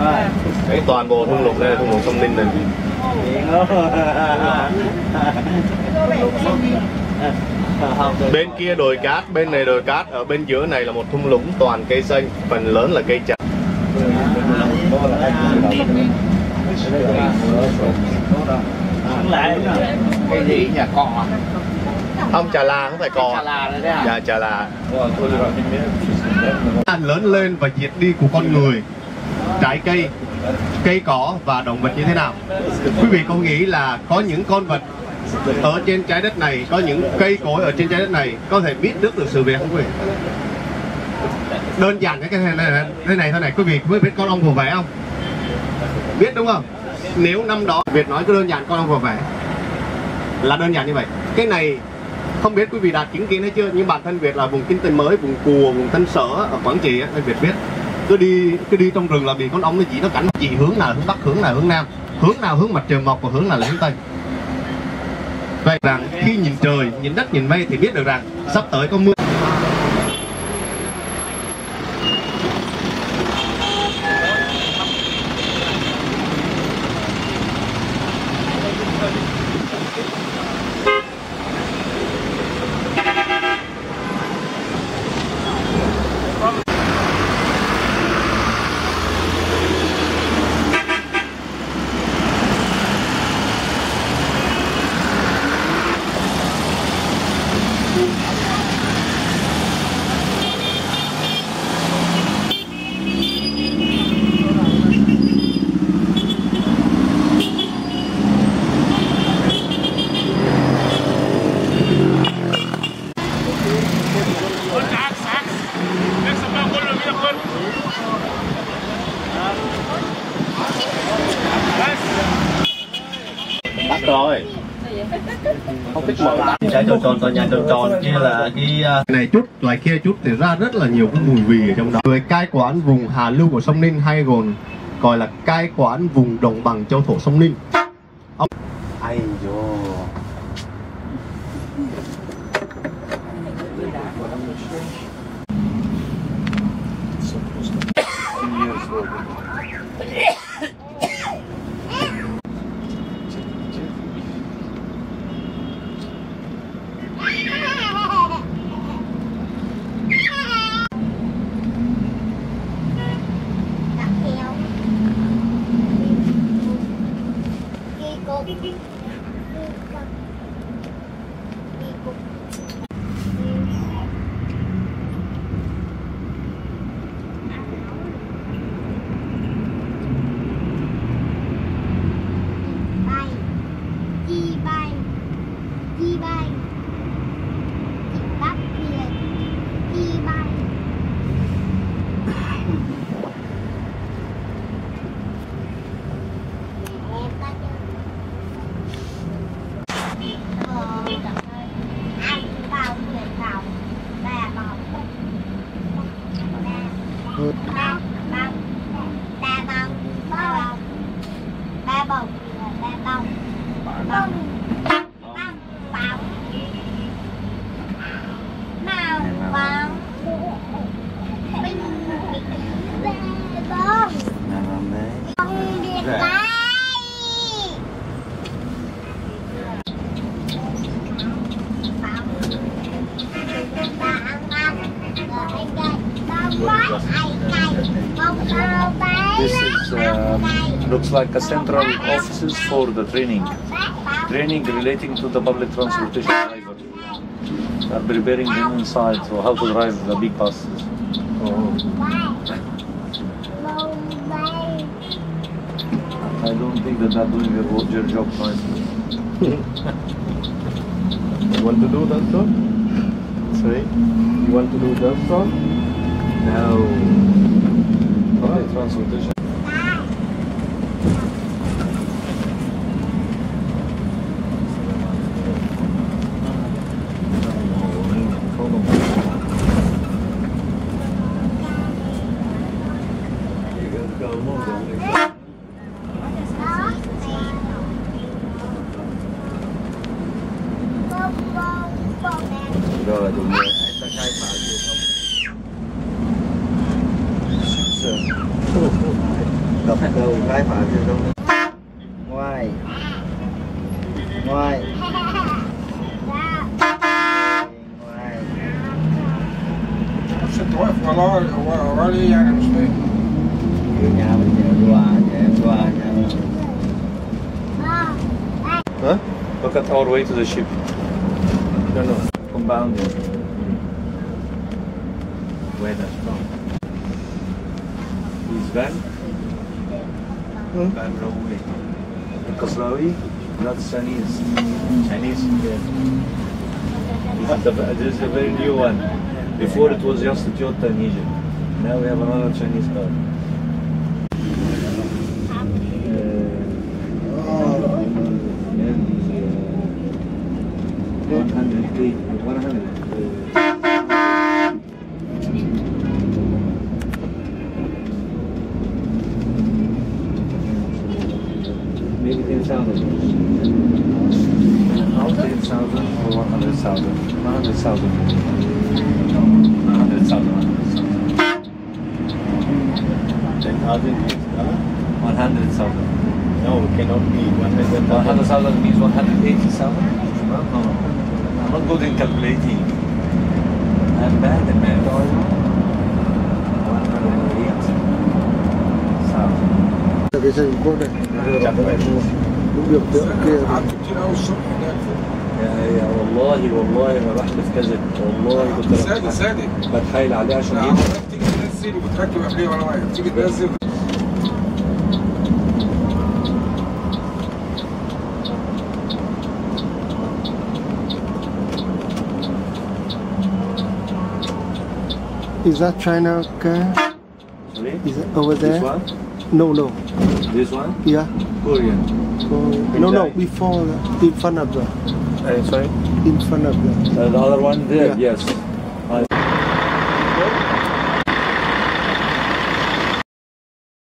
Cái toàn bộ thung lũng đây là thung lũng Sông Ninh này. Bên kia đồi cát, bên này đồi cát, ở bên giữa này là một thung lũng toàn cây xanh, phần lớn là cây trà. Cái gì nhà cọ à? Không, trà là không phải cò. Trà là đấy à? Dạ, trà là. Lớn lên và diệt đi của con người, trái cây, cây cỏ và động vật như thế nào? Quý vị có nghĩ là có những con vật ở trên trái đất này, có những cây cối ở trên trái đất này có thể biết được sự việc không quý vị? Đơn giản cái này thôi này, quý vị biết con ong vò vẽ không? Biết đúng không? Nếu năm đó Việt nói cứ đơn giản con ong vò vẽ là đơn giản như vậy. Cái này không biết quý vị đã chứng kiến hay chưa, nhưng bản thân Việt là vùng kinh tế mới, vùng Cùa, vùng Tân Sở ở Quảng Trị ấy, Việt biết cứ đi trong rừng là bị con ong nó chỉ nó cắn chỉ hướng nào hướng bắc, hướng nào hướng nam, hướng nào hướng mặt trời mọc và hướng nào là hướng tây. Vậy rằng khi nhìn trời, nhìn đất, nhìn mây thì biết được rằng sắp tới có mưa. Bắt rồi. Không thích mở lại. Trái tròn tròn, tòa nhà tròn tròn kia là cái này chút, loại kia chút thì ra rất là nhiều cái mùi vị ở trong đó. Người cai quản vùng Hà Lưu của sông Ninh hay còn gọi là cai quản vùng đồng bằng châu thổ sông Ninh. Ai dô. This is looks like a central offices for the training relating to the public transportation driver. Are preparing them inside for how to drive the big buses. I don't think that they're doing their job nicely. You want to do that song? Sorry? You want to do that song? No. Public transportation. Rồi tụi mình Gập đầu cái phải chứ không. Ngoài. Ngoài. Ngoài. ست واقف وراني يعني مش فاهم. Nhà mình qua nhà. Huh? Look at our way to the ship. No, no. Compounding. Where that's from? Is Van? Van Rawi. Kasrawi? That's Chinese. Chinese? Yeah. This is a very new one. Before it was just a Toyota in Egypt. Now we have another Chinese car. Maybe 10,000. 10,000 or 100,000. 100,000. 100,000. 10,000 100,000. No, it cannot be 100,000. 100,000 means 180,000? No. I'm not good in calculating. I'm bad at math. 108,000. Cái sân quốc này. Chắc vậy. Đúng biểu tượng kia. قعدت كتير قوي الصبح هناك. يا والله ما بحلف كذب والله كنت صادق. بتحايل عليه عشان انا يجي. عمال تيجي تنزل وبتركب قبليه وانا واقف تيجي تنزل. Is that China car? Sorry? Is it over This there? one? No, no. This one? Yeah. Korean. No, no. Before, in front of the. Sorry? In front of the. The other one there? Yeah. Yes.